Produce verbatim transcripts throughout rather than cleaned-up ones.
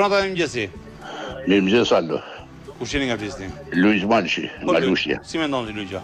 Telefonata e mëngjesi. Mirë mëngjes Aldo. Kush jeni nga Vlizni? Luiz Malshi, nga Lushja. Si mendon ti Luigja?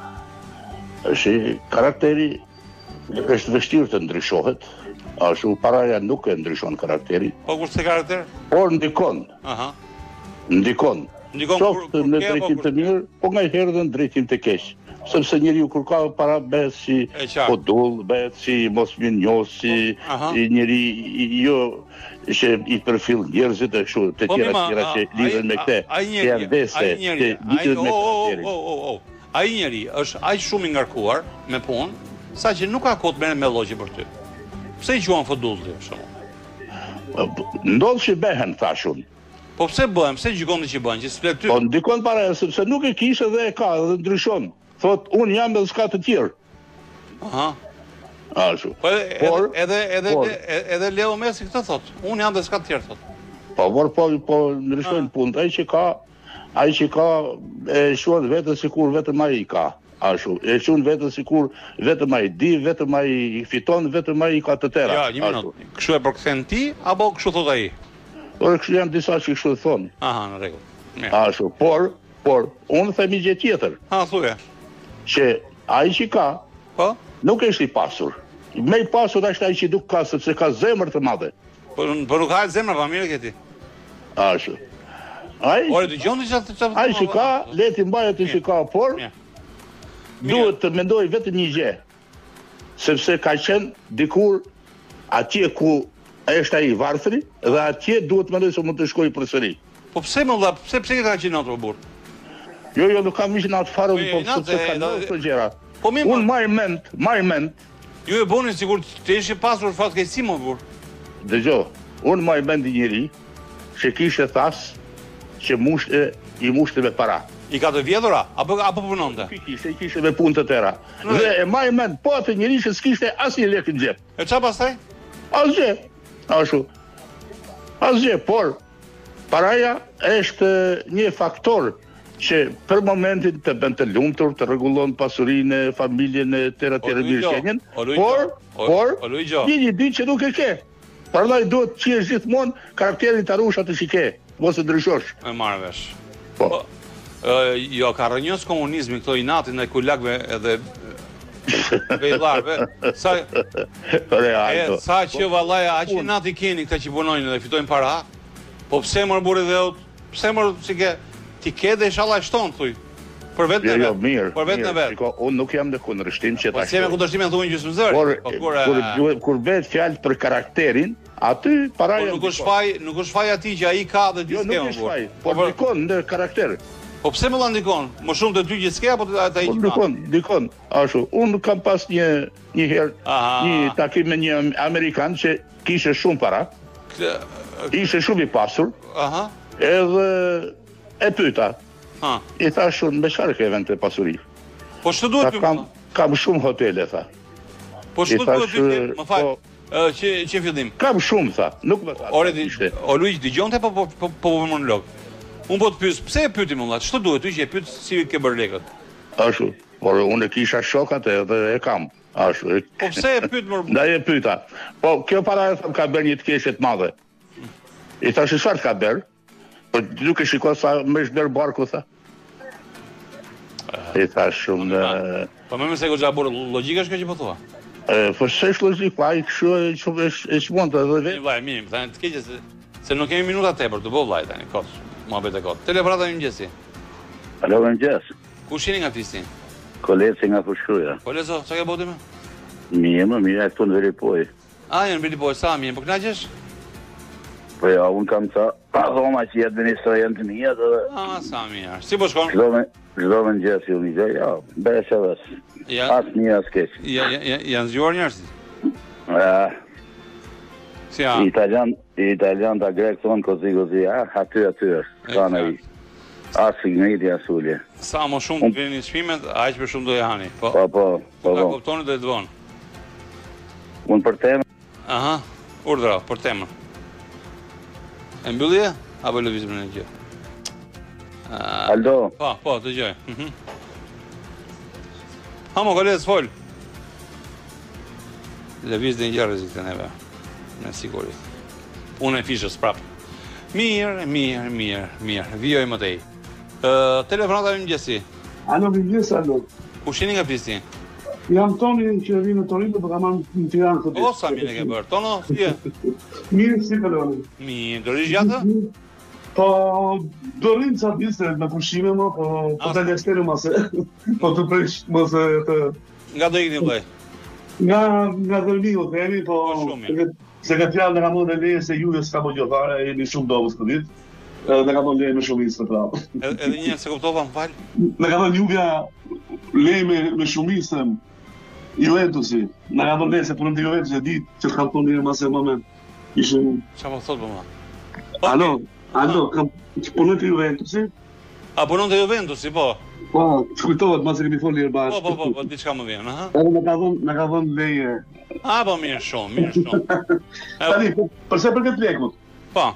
Është karakteri është vështirë të ndryshohet. Ashtu paraja nuk e ndryshon karakteri. Po kurse karakter? Por ndikon. Aha. Ndikon. Ndikon Qoftë në drejtim të mirë, po nga herë dhe në drejtim të keq. Sepse njeriu kur ka para bëhet si podull, bëhet si mosminjos, si njeri jo që i përfill njerëzit e kështu të tjera të tjera që lidhen me këtë. Që janë vese, që lidhen me karakterin. Ai njeri është aq shumë i ngarkuar me punë, saqë nuk ka kohë të merret me llogje për ty. Pse i quhen fodull ti për shembull? Ndodh që bëhen thashun. Po pse bëhen? Pse gjikon që bëhen? Që s'flet ty. Po ndikon para sepse nuk e kishte dhe e ka dhe ndryshon. Thot, unë jam dhe s'ka të tjerë. Aha. Ashtu. Po edhe edhe edhe Leo Messi këtë thot. Unë jam dhe s'ka të tjerë thot. Po vor po po ndryshojnë punët. Ai që ka, ai që ka e shuan vetë sikur vetëm ai ka. Ashtu. E shuan vetë sikur vetëm ai di, vetëm ai fiton, vetëm ai ka të tjera. Ja, një minutë. Kështu e përkthen ti apo kështu thot ai? Po kështu janë disa që kështu thonë. Aha, në rregull. Ashtu. Por, por unë them gjë tjetër. Ha, thuje. Që ai që ka, po, nuk është i pasur. Me i pasur është ai që nuk ka, sepse ka zemër të madhe. Po nuk ka zemër, pa mirë ke ti. Ashtu. Ai, Ore dëgjon ti çfarë? Ai që ka, le ti mbahet ti që ka, por duhet të mendoj vetëm një gjë. Sepse ka qenë dikur atje ku është ai varfri dhe atje duhet të mendoj se mund të shkojë përsëri. Po pse më dha, pse pse ka qenë ato burr? Jo, jo, nuk kam ishë në atë farë, po sepse ka në të gjera. Unë marrë mend, marrë mend. Ju e boni sigur të ishe pasur fatkeqësi më burr. Dëgjo, unë marrë mend njëri që kishte thas që mushte i mushte me para. I ka të vjedhura apo apo punonte? Kishte, i kishte me punë të tëra. Dhe e marrë mend, po atë njëri që s'kishte asnjë lek në xhep. E çfarë pastaj? Asgjë. Ashtu. Asgjë, por paraja është një faktor që për momentin të bën të lumtur, të rregullon pasurinë, familjen e tëra të mirëqenien, por por një një ditë që nuk e ke. Prandaj duhet të qesh gjithmonë karakterin të rush atë që ke, mos e ndryshosh. E marr vesh. Po. Jo, ka rënjos komunizmi këto inatin e kulakve edhe vejllarve. Sa real. Sa që vallaj aq inati keni këta që punojnë dhe fitojnë para. Po pse mor burri dhe pse mor si ke ti ke dhe inshallah shton thuj. Për vetën e vet. Jo, mirë. Për vetën e vet. Shiko, unë nuk jam në kundërshtim që ta. Po si me kundërshtim thuaj gjysmë zëri. Po kur kur bëhet fjalë për karakterin, aty paraja nuk është faj, nuk është faj atij që ai ka dhe ti s'ke. Jo, nuk është faj, po ndikon në karakter. Po pse më ndikon? Më shumë të dy që s'ke apo ata ai? Po ndikon, ndikon. Ashtu, unë kam pas një një herë një takim me një amerikan që kishte shumë para. Ishte shumë i pasur. Aha. Edhe e pyeta. Ha. I thash unë me çfarë ke vend të pasuri? Po ç'të duhet ty? Kam kam shumë hotele tha. Po ç'të duhet ty? Më fal. Që që fillim. Kam shumë tha, nuk më tha. Ore ishte. O Luiz dëgjonte po po po po monolog. Unë po të pyes, pse e pyeti më valla? Ç'të duhet ty që e pyet si ke bërë lekët? Ashtu. Por unë kisha shokat edhe e kam. Ashtu. Po pse e pyet më? Ndaj e pyeta. Po kjo para ka bërë një të keqe të madhe. I thash çfarë ka bërë? Po duke shikuar sa më është bërë barku tha. I thash unë. Po më mëse goxha burr, logjika është kjo që po thua. Po s'është logjik, ai kështu është e çmonte edhe vetë. Vllai, mirë, tani të keqë se se nuk kemi minuta tepër, të bëj vllai tani, kot. Muhabet e kot. Telefonata më mëngjesi. Alo, mëngjes. Kush jeni nga Fisti? Koleci nga Fushkruja. Kolezo, çka ke bëti më? Mirë, më mirë, këtu në Veripoj. A, në Veripoj, sa mirë, po kënaqesh? Po ja, unë kam ca dhoma që i administrojnë të mija dhe... A, sa mirë. Si po shkon? Çdo mëngjes ju një gjë, ja, besh e vesh. As një as keq. Janë zgjuar njerëzit? Ja. Si ja? Italian, italian ta grek thonë kozi kozi, ah, aty aty është. Ka në i. As signiti as ulje. Sa më shumë të vini çmimet, aq më shumë do e hani. Po, po, po. Po, ta kuptoni do të vonë. Unë për temën. Aha, urdhra, për temën. E mbyllje? Apo lëvizim në gjë? Aldo? Po, po, të gjoj. Ha, më koles, fol. Lëviz dhe një gjë rrezik të neve. Me sigurit. Unë e fishës prapë. Mirë, mirë, mirë, mirë. Vijoj më tej. Ë, telefonata e mëngjesi. Alo, mëngjes, alo. Ku shini nga Prishtinë? Jam Toni që vinë në Torino, për kam anë në Tiranë këtë O, sa mirë e ke bërë. Tono, si je? Mirë, si kaloni. Mirë, do rish gjatë? Po, do rinë ca diste me pushime, mo, po, po të lesteru ma se, po të prish, ma se të... Nga do ikni vllai? Nga, nga dërmiu, themi, po, Po, shumë mirë. se këtë fjalë në ka mënë leje se juve s'ka po gjotare, jeni shumë dobës këtë ditë, edhe në ka mënë leje me shumicë të prapë. Edhe edhe një se kuptova, më fal. Në ka mënë Juvja leje me, me shumicë Juventusi. Në ka mënë leje se punëm të Juventus e ditë që ka punë një masë e moment. Ishë... Qa po thot për ma? Alo, alo, kam punën të Juventusi? A punon të Juventusi, po? Po, të kujtohet, masë kemi folë njërë Po, bashkë. po, po, po, diçka më vjen, aha. Edhe në ka dhënë, në ka dhënë leje. A, po, mirë shumë, mirë shumë. Tani, përse për këtë lekut? Po,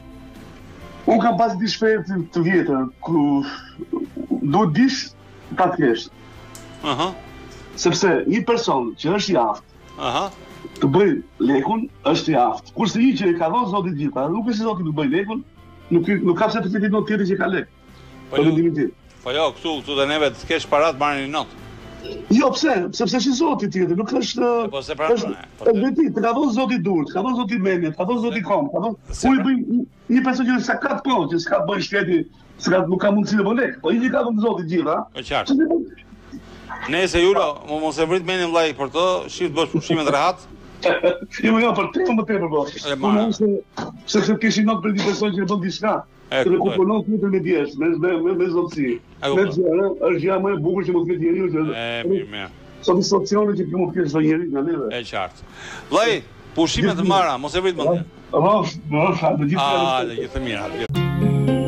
Unë kam pas di shpejt të vjetër, ku do dish pa thjesht. aha, Sepse një person që është i aftë, aha. të bëj lekun, është i aftë. Kurse një që i ka dhënë zotit gjitha, nuk është i zotit të bëj lekun, nuk, nuk ka pse të fitit not tjetër që ka lek. Po, Për ju- vendimin tim. Po jo, këtu, këtu dhe neve të kesh parat marrë një notë. Jo, pse? Sepse është i zotit tjetër, nuk është... Po, se pra- është- po, është veti, të ka dhënë zoti dur, të ka dhënë zoti menje, të ka dhënë zoti kom, të ka dhënë... Se Unë i pra- bëj një person që s'ka katë pro, që s'ka bëj shteti, s'ka nuk ka mundësi të bëj lek, po i që ka dhënë zoti gjitha. Po qartë. Nese Julo, mo mos e vrit menin vllai për të, shift bësh pushime të rehat. Jo, jo, për te më tepër po. E marrë. Unë se se se kishin not për një person që e bën diçka. E, Të kuptoj. kuponon tjetër me djesh, me me me, me zotësi. E, Me kuptoj. gjëra, është gjëja më e bukur që mund të ketë njeriu që. E, mirë, mirë. Satisfakcioni që mund të ketë çdo njeri nga neve. E qartë. Vllai, pushime të mara, mos e vrit mendje. Rrosh, rrosh, të gjithë. Ah, dhe gjithë të mira.